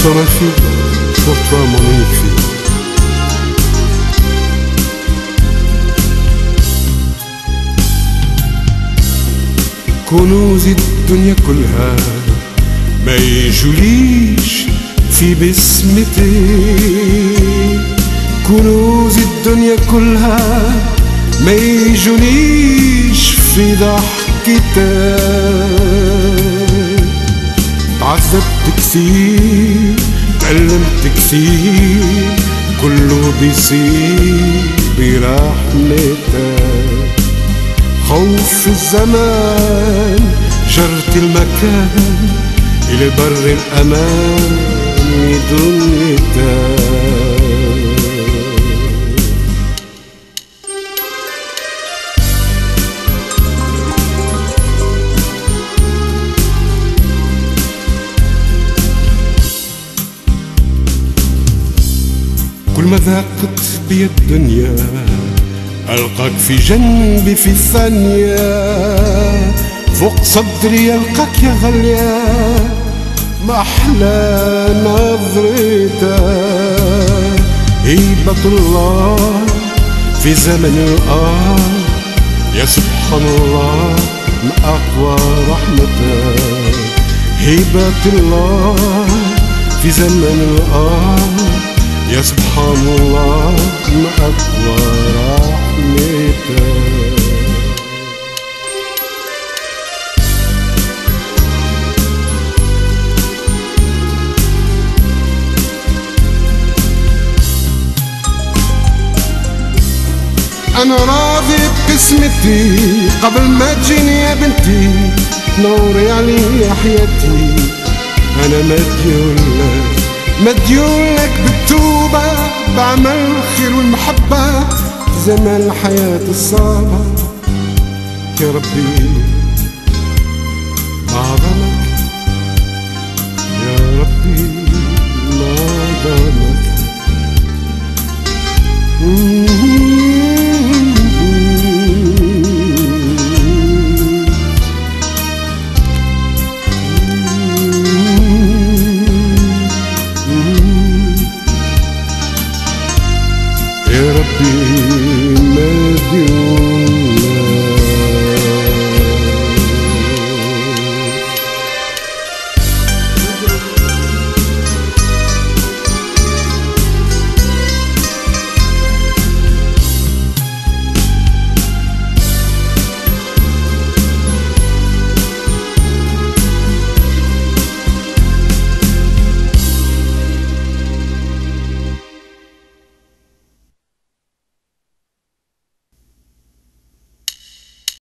toi ma fille, pour toi mon unique fille. كنوز الدنيا كلها ما يجوليش في بسمتي، كنوز الدنيا كلها ما يجوليش في ضحكتك. تعذبت كثير تألمت كثير كله بيصير برحمتك. خوف الزمان جرت المكان إلى بر الأمان دنيتك. كل ما ضاقت بي الدنيا ألقاك في جنبي في ثانية، فوق صدري ألقاك يا غالية، ما أحلى نظرتك. هيبة الله في زمن الآن، يا سبحان الله ما أقوى رحمتك. هيبة الله في زمن الآن، يا سبحان الله ما أقوى رحمتك. أنا راضي بقسمتي قبل ما تجيني يا بنتي، تنوري علي حياتي. أنا مديون لك بالتوبة، بعمل الخير والمحبة في زمان الحياة الصعبة. يا ربي